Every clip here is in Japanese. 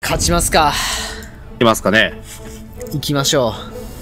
勝ちますか。 いきますかね。 行きましょう。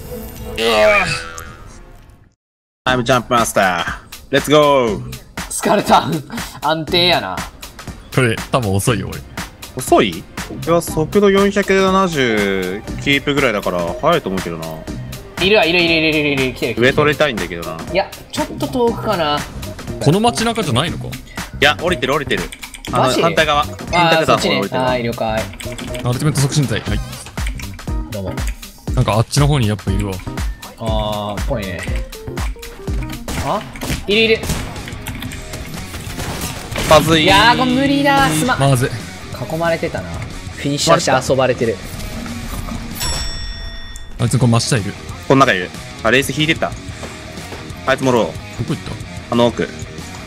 I'm Jump Master。Let's go! 疲れた。安定やな。 これ、多分遅いよ、俺。 遅い？いや、速度470キープぐらいだから速いと思うけどな。 いるわ、いる、来てる。 上取りたいんだけどな。 いや、ちょっと遠くかな。 この街中じゃないのか？ いや、降りてる。 マジ？ 反対側。 あー、そっちね。はい、了解。 アルティメット促進隊。はい。 どうも。 なんかあっちの方にやっぱいるわ。 あー、ぽいね。あ？いる。 まずい。 いやー、これ無理だ。 まずい。 囲まれてたな。フィニッシャーして遊ばれてる。 あいつこれ真下いる。 この中いる。あ、レース引いてった。あいつもろう。 どこ行った？ あの奥。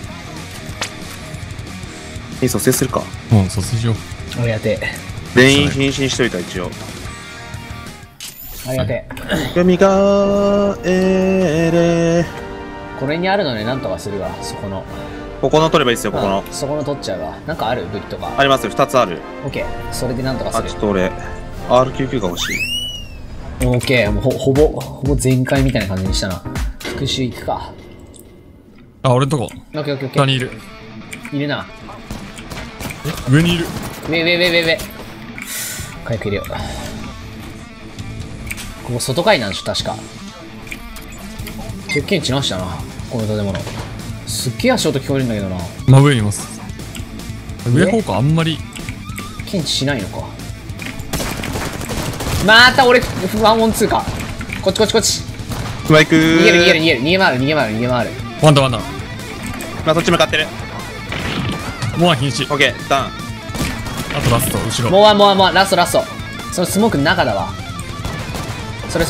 蘇生するか。 うん、蘇生しよう。 ありがて全員瀕死しといた、一応。 え。ありがてえ。 よみがえれ。 これにあるのね、なんとかするわ。そこの。 ここの取ればいいですよ、ここの。 そこの取っちゃうわ。なんかある武器とか。 ありますよ、2つある。 オッケー。それでなんとかすあ、 る。 ちょっと俺、R99 が欲しい。 オッケー。もうほぼ全開みたいな感じにしたな。復讐行くか。 あ、俺のとこ。 オッケー。 下にいる。 いるな。 上にいる。 上。回復入れよう。ここ外階なんでしょ、確か。鉄拳散らしたな。この建物。すっげえ足音聞こえるんだけどな。 真上にいます。上方向あんまり。 検知しないのか。また俺、ワンオンツーか。こっち。 マイク逃げる。逃げ回る。 ワンダ。 まあ、そっち向かってる。 もうワン瀕死。 オッケー、ダウン。 あとラスト、後ろ。 もうワン、ラスト。そのスモークの中だわ。それ。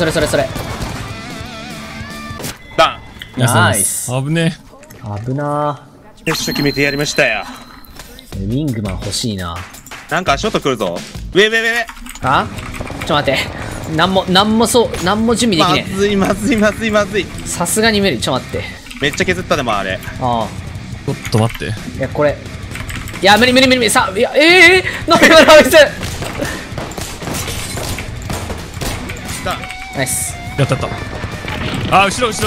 ダウン。 ナイス。 危ね危な決勝決めてやりましたよ。 ー。ウィングマン欲しいな。 なんか足音来るぞ。上。 あ？ちょっと待って。なんも準備できねえ。 まずい。 さすがに無理。ちょっと待って。 めっちゃ削ったでもあれ。 あえ。ちょっと待って。 あ。いや、これ。いや、無理。さ、いや、なんで今のあいつ。 ダウン。 ナイス。 やった。あ、後ろ。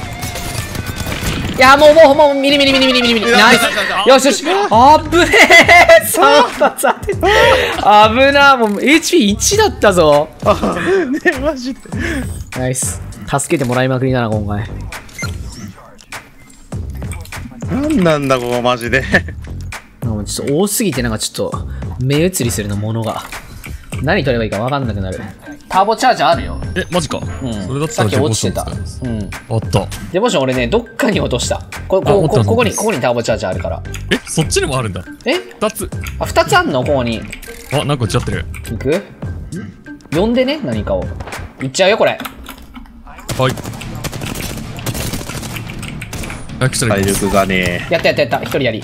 いや、もう、ミリ。ナイス。よし。あぶねえ。3発当てて。危な。もう、HP1 だったぞ。 ね、マジで。 ナイス。助けてもらいまくりだな、今回。 なんなんだ、ここマジで。 もうちょっと多すぎて、なんかちょっと、目移りするの、ものが。何取ればいいか分かんなくなる。ターボチャージャーあるよ。 え、マジか。 うん。 それだったさっきらデボ落ちてた。 ーション使います。 うん。 あった。 デボーション俺ね、どっかに落とした。ここにターボチャージャーあるから。 え、そっちにもあるんだ。 え 2つ。 あ、2つあんのここに。 あ、なんか打ち合ってる。 行く呼んでね、何かを。行っちゃうよ、これ。 はい。早くしたらい体いです。 力がね。 やった。一人やり。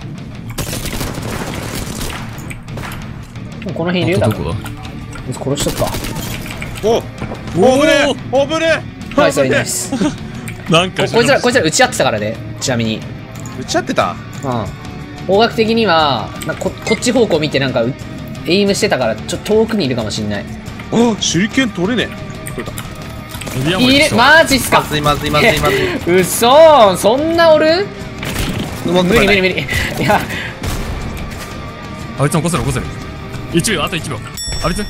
もうこの辺いるよ、多分。 あとどこだ？ 殺しとくか。 おぶねナイス。 なんかこいつら打ち合ってたからね、ちなみに。 打ち合ってた。 方角的にはこっち方向見てなんかエイムしてたからちょっと遠くにいるかもしんない。 あ、手裏剣取れねえ。取れた。 マジっすか。 まずい。 うそそんなおる？無理。いや、 あいつ起こせる。1秒、あと1秒。あいつちょっと、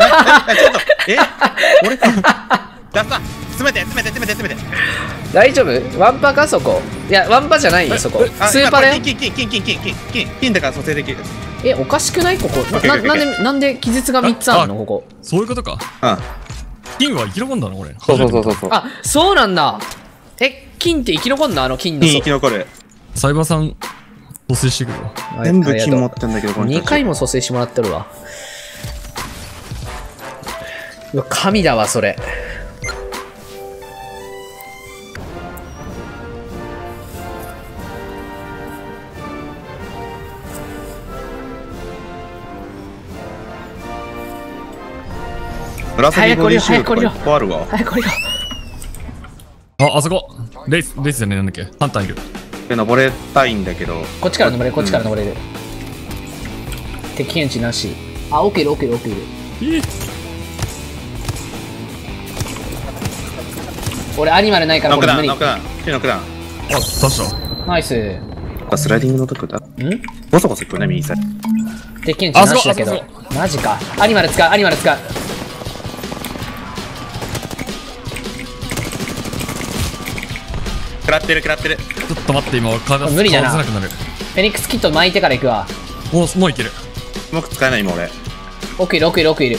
俺か。ダッサ。詰めて。 大丈夫？ワンパかそこ。いや、ワンパじゃないよそこ。スーパーだよ。 金だから蘇生できる。 おかしくないここ。なんで気絶が3つあるのここ。 そういうことか。金は生き残んだな、俺。 そう。 あ、そうなんだ。金って生き残んの？あの金の。 金生き残る。 サイバーさん、蘇生してくるわ。 全部金持ってんだけど、この人 2回も蘇生してもらってるわ。うわ、神だわ、それ。 紫ボディシールドとかいっぱいあるわ。 早く降りろ。 あそこ。レースじゃねえ、なんだっけ。ハンターいる。 登れたいんだけど。 こっちから登れる。敵検知なし。 あ、奥いる奥いる奥いる。俺アニマルないからノックダウン、 これ無理。 ノックダウン。ノックダウン。 あ、出した。 ナイス。 スライディングのとこだ。ボソボソいくよね、右サイド。 鉄拳値なしだけどあそこ。 マジか。アニマル使う、アニマル使う。 食らってる、食らってる。 ちょっと待って、今、体無理だな顔出せなくなる。 フェニックスキット巻いてから行くわ。 もういける。 スモーク使えない、今俺。 奥いる奥いる奥いる。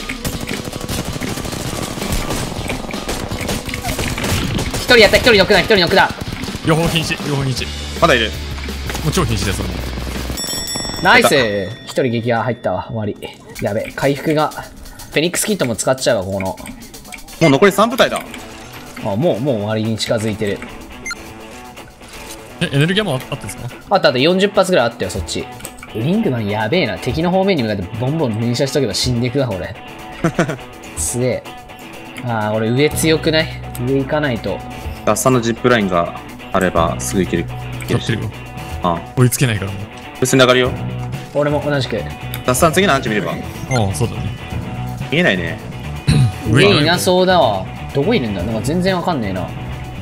一人やった、一人ノックだ、一人ノックだ。 両方瀕死、両方瀕死。 まだいる。 もう超瀕死です、それも。 ナイス。一人撃破入ったわ。終わり。やべ、回復が。フェニックスキットも使っちゃうわ、ここの。 もう残り3部隊だ。 あ、もう終わりに近づいてる。 エネルギーもあったんですか？ あったあった、40発ぐらいあったよ、そっち。リングマンやべえな。敵の方面に向かってボンボン連射しとけば死んでいくわ、俺。すげえ。あー、俺上強くない？上行かないと。 ダッサンのジップラインがあればすぐ行ける。 やってるよ。 あ追いつけないからもう。 別に上がるよ。 俺も同じく。 ダッサン次のアンチ見れば。 ああ、そうだね。 見えないね。 上いなそうだわ。どこいるんだ？なんか全然わかんねえな。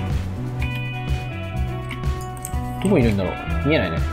どこいるんだろう？見えないね。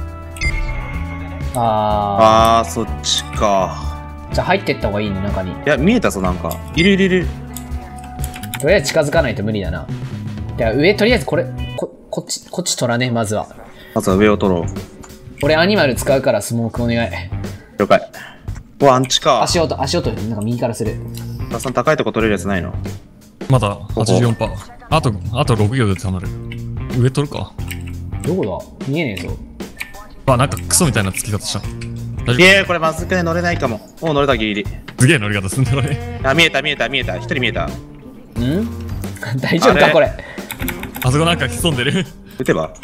あー、そっちか。 じゃあ入ってった方がいいね、中に。 いや、見えたぞ、なんか。いるいるいる。 とりあえず近づかないと無理だな。じゃあ上、とりあえずこれ、こっち取らね、まずは。 まずは上を取ろう。 俺アニマル使うからスモークお願い。 了解。うわ、アンチか。 足音、なんか右からする。 ダッサン高いとこ取れるやつないの？ まだ 84%。あと6秒で溜まる。上取るか。 どこだ？見えねえぞ。 あ、なんかクソみたいなつき方した。大丈いやこれまずくね、乗れないかも。もう乗れたギリギリ。 夫？すげえ乗り方すんだよね。 あ、見えた。一人見えた。 大丈夫かこれ。 あそこなんか潜んでる。 撃てば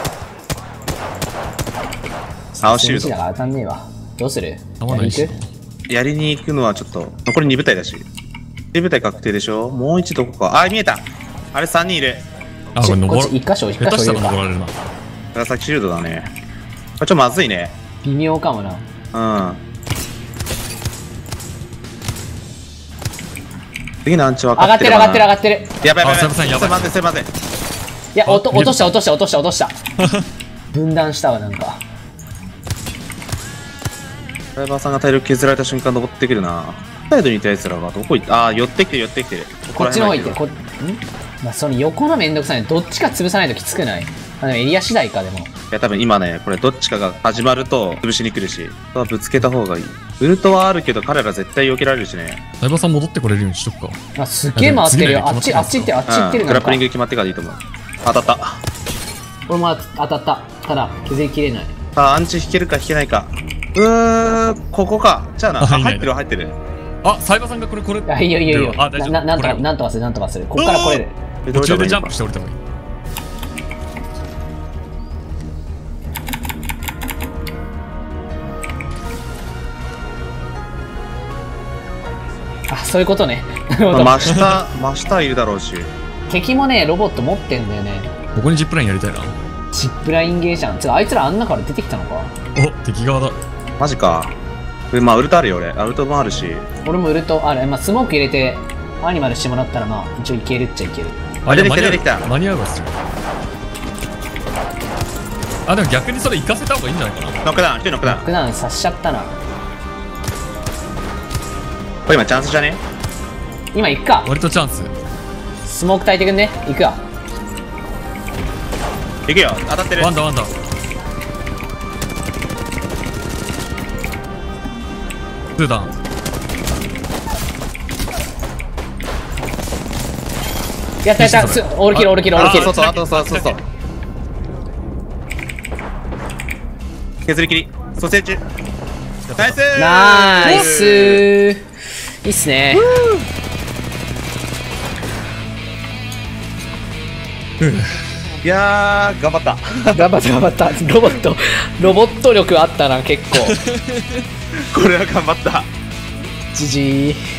青シールド。 だから当たんねえわ。どうする？ 合わないしやりに行く？ やりに行くのはちょっと、残り2部隊だし。2部隊確定でしょ。もう一どこか。あ、見えた。あれ3人いる。 あ、これこ登る。 っち一箇所下手したら入れるか。 登られるな。 紫シールドだね。これちょっとまずいね。 微妙かもな。 うん。次のアンチ分かってるかな。 上がってる。 やばい。 あすいませんやばい待って。 いや、落とした。分断したわ、なんか。 ドライバーさんが体力削られた瞬間登ってくるな。サイドにいた奴らがどこ行った？あー、寄ってきてる。 こっちの方行ってる。まあ、その横のめんどくさいね。どっちか潰さないときつくない？でもエリア次第か、でも。 いや、多分今ね、これどっちかが始まると潰しに来るし、ぶつけた方がいい。ウルトはあるけど彼ら絶対避けられるしね。 相葉さん戻ってこれるようにしとくか。 あ、すっげえ回ってるよ。あっち行ってる、 グラップリング決まってからでいいと思う。当たった。 俺も当たった。ただ、削りきれない。 さあ、アンチ引けるか引けないか。ここか。じゃあな。 あいいね入ってる。 あ、相葉さんがこれ。 あ、いいよ。 あ、大丈夫。 なんとかする。こっから来れる。 途中でジャンプして降りてもいい。 あ、そういうことね。なるほど。 真下いるだろうし。 敵もね、ロボット持ってんだよね。 ここにジップラインやりたいな。 ジップラインゲージャン。あいつらあんなから出てきたのか。 お、敵側だ。 マジか。まあ、ウルトあるよ俺。ウルトもあるし。 俺もウルト、まあ、スモーク入れて、アニマルしてもらったら、まあ、一応いけるっちゃいける。 あ、出てきた。 間に合うわ、すよ。あ、でも逆にそれ行かせた方がいいんじゃないかな。 ノックダウン、ノックダウン。 ノックダウンさしちゃったな。 これ今チャンスじゃね？ 今行くか。 割とチャンス。 スモーク焚いてくんね。行くわ。 行くよ、当たってる。 ワンダ。ツーダウン。 やった。オールキル。 そう。削り切り。蘇生中。ナイスいいっすね。 いやー、頑張った。 頑張った。ロボット力あったな、結構。 これは頑張った。 じじー。